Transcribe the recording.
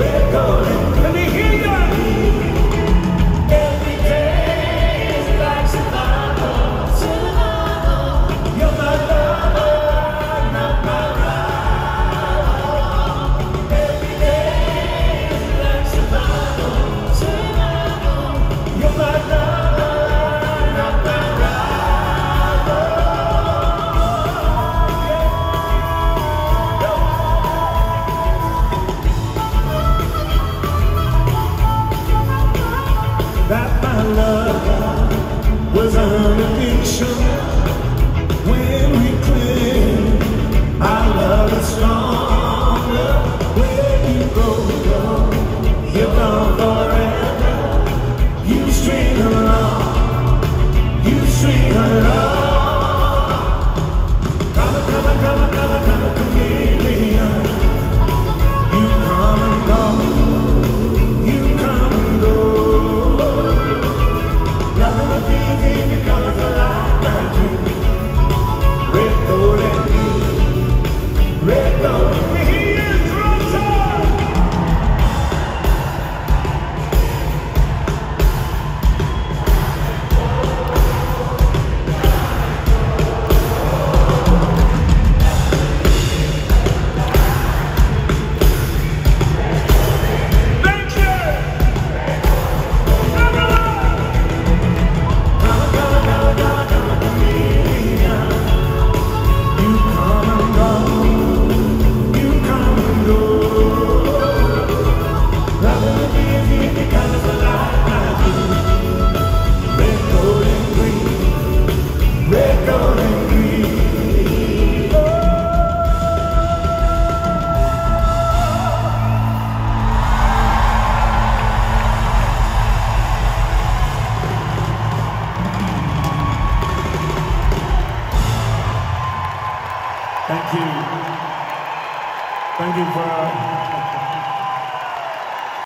red, gold, and green. Let me hear you. Every day is like survival, survival. You're my lover, not my rival. Every day is like survival, survival. You're my lover, not my rival. That my love was an addiction. When we cling, our love is stronger. Where you go, you're gone forever. You string along, you string along. Come, chameleon. You come and go, you come and go. Nothing but these becomes a life like you. Red, gold, and green. Red, gold, and green. Thank you. Thank you for